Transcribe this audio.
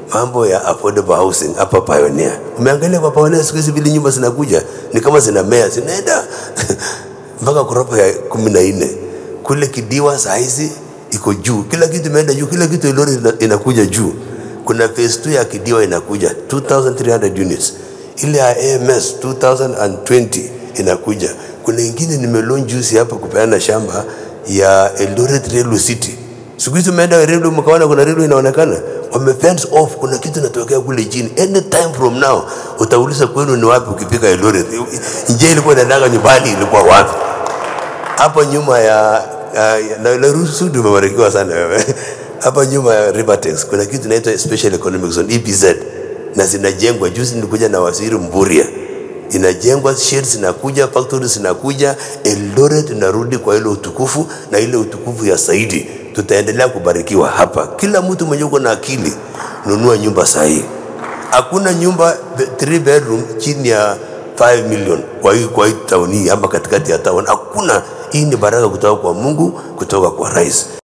mambo ya affordable housing hapa Pioneer. Umeangalia kwa Pioneer siku hizi vile nyumba zinakuja ni kama zinamea, zinaenda mpaka ghorofa ya 14. Kule Kidiwa saa hizi iko juu, kila kitu imeenda juu, kila kitu lori inakuja juu. Kuna phase 2 ya Kidiwa inakuja 2300 units, ile ya AMS 2020 inakuja. Kuna ingine nimelon juice hapa kupeana shamba ya Eldoret Railway City. Siku hizi umeenda railway mkaona kuna railway inaonekana, wame fence off, kuna kitu inatokea kule chini. Anytime from now utauliza kwenu ni wapi ukifika Eldoret. Nje ilikuwa inataka nyumbani ilikuwa wapi? Hapa nyuma ya na Ruto tumebarikiwa sana wewe. Hapa nyuma ya Rivertex kuna kitu inaitwa Special Economic Zone EPZ, na zinajengwa. Juzi nilikuja na waziri Mburia, inajengwa, sheds zinakuja, factories zinakuja, Eldoret inarudi kwa ile utukufu, na ile utukufu ya zaidi. Tutaendelea kubarikiwa hapa. Kila mtu mwenye uko na akili nunua nyumba sahihi. Hakuna nyumba 3 bedroom chini ya 5 million kwa hii town hii ama katikati ya town. Hakuna. Hii ni baraka kutoka kwa Mungu, kutoka kwa rais.